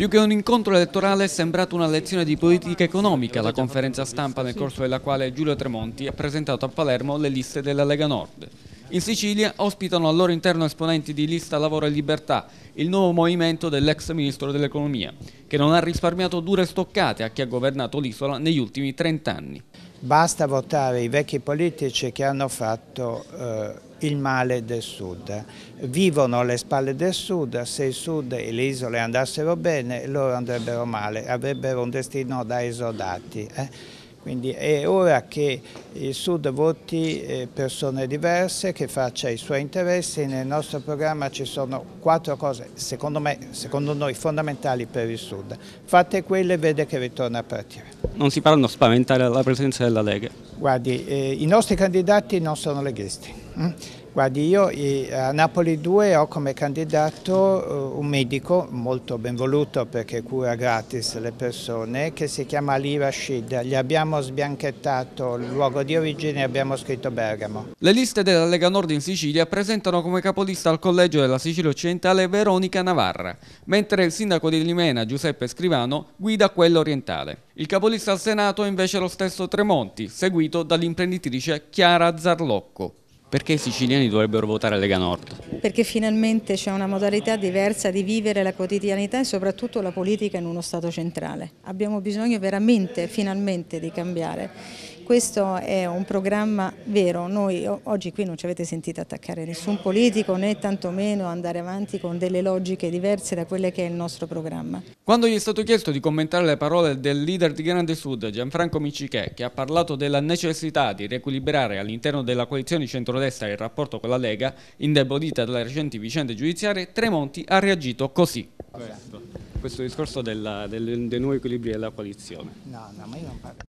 Più che un incontro elettorale è sembrata una lezione di politica economica la conferenza stampa nel corso della quale Giulio Tremonti ha presentato a Palermo le liste della Lega Nord. In Sicilia ospitano al loro interno esponenti di Lista Lavoro e Libertà, il nuovo movimento dell'ex ministro dell'economia, che non ha risparmiato dure stoccate a chi ha governato l'isola negli ultimi 30 anni. Basta votare i vecchi politici che hanno fatto il male del Sud. Vivono alle spalle del Sud, se il Sud e le isole andassero bene loro andrebbero male, avrebbero un destino da esodati. Quindi è ora che il Sud voti persone diverse, che faccia i suoi interessi. Nel nostro programma ci sono 4 cose, secondo noi fondamentali per il Sud. Fatte quelle, vede che ritorna a partire. Non si parla di spaventare la presenza della Lega? Guardi, i nostri candidati non sono leghisti. Guardi, io a Napoli 2 ho come candidato un medico molto ben voluto perché cura gratis le persone, che si chiama Ali Rashid. Gli abbiamo sbianchettato il luogo di origine e abbiamo scritto Bergamo. Le liste della Lega Nord in Sicilia presentano come capolista al collegio della Sicilia Occidentale Veronica Navarra, mentre il sindaco di Limena, Giuseppe Scrivano, guida quella orientale. Il capolista al Senato è invece lo stesso Tremonti, seguito dall'imprenditrice Chiara Zarlocco. Perché i siciliani dovrebbero votare Lega Nord? Perché finalmente c'è una modalità diversa di vivere la quotidianità e soprattutto la politica in uno Stato centrale. Abbiamo bisogno veramente, finalmente, di cambiare. Questo è un programma vero. Noi oggi qui non ci avete sentito attaccare nessun politico né tantomeno andare avanti con delle logiche diverse da quelle che è il nostro programma. Quando gli è stato chiesto di commentare le parole del leader di Grande Sud, Gianfranco Miccichè, che ha parlato della necessità di riequilibrare all'interno della coalizione centrodestra il rapporto con la Lega, indebolita dalle recenti vicende giudiziarie, Tremonti ha reagito così. Questo discorso dei nuovi equilibri della coalizione. No, ma io non parlo.